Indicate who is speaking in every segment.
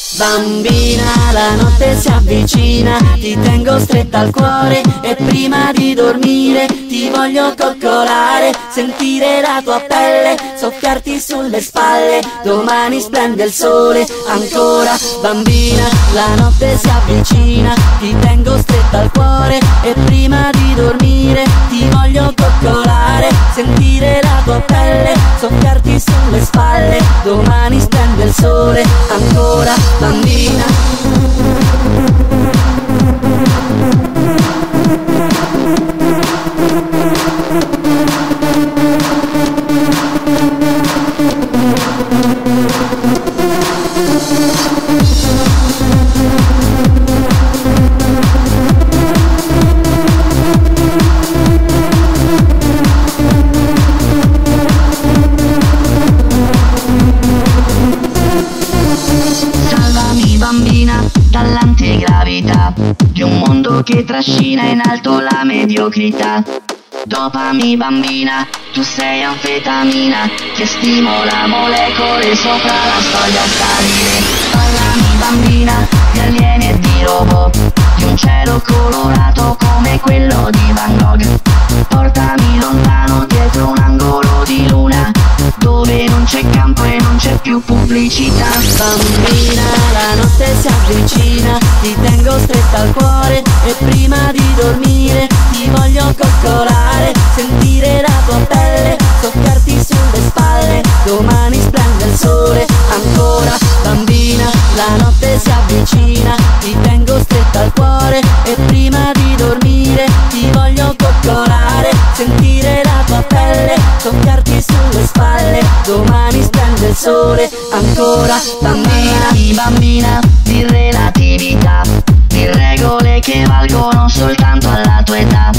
Speaker 1: Bambina, la notte si avvicina, ti tengo stretta al cuore e prima di dormire ti voglio coccolare, sentire la tua pelle, soffiarti sulle spalle, domani splende il sole ancora. Bambina, la notte si avvicina, ti tengo stretta al cuore e prima di dormire ti voglio coccolare, sentire la tua pelle, soffiarti sulle spalle, domani splende il sole ancora. Bambina, bambina, dall'antigravità di un mondo che trascina in alto la mediocrità. Dopami bambina, tu sei anfetamina che stimola molecole sopra la soglia stabile. Parlami bambina di alieni e di robot, di un cielo colorato come quello di Van Gogh. Portami lontano dietro un angolo di luna, dove non c'è campo e non c'è più pubblicità. Bambina, la notte si avvicina, ti tengo stretta al cuore e prima di dormire ti voglio coccolare, sentire la tua pelle, soffiarti sulle spalle, domani splende il sole ancora. Bambina, la notte si avvicina, ti tengo stretta al cuore e prima di dormire ti voglio coccolare, sentire la tua pelle, soffiarti sulle spalle, domani splende il sole ancora. Bambina, bambina di relatività, di regole che valgono soltanto alla tua età.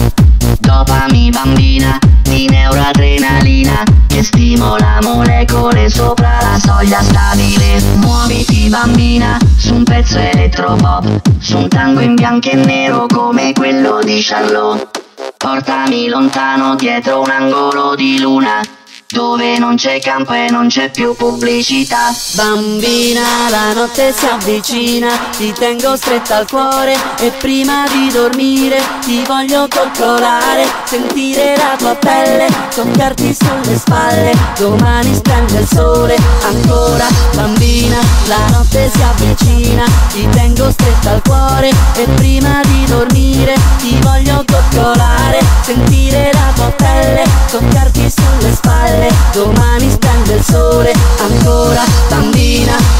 Speaker 1: Dopami bambina di neuroadrenalina che stimola molecole sopra la soglia stabile. Muoviti bambina su un pezzo elettropop, su un tango in bianco e nero come quello di Charlot. Portami lontano dietro un angolo di luna, dove non c'è campo e non c'è più pubblicità. Bambina, la notte si avvicina, ti tengo stretta al cuore e prima di dormire ti voglio coccolare, sentire la tua pelle, soffiarti sulle spalle, domani splende il sole ancora. Bambina, la notte si avvicina, ti tengo stretta al cuore e prima di dormire ti voglio coccolare, sentire la tua pelle, soffiarti sulle spalle, domani splende il sole ancora. Bambina,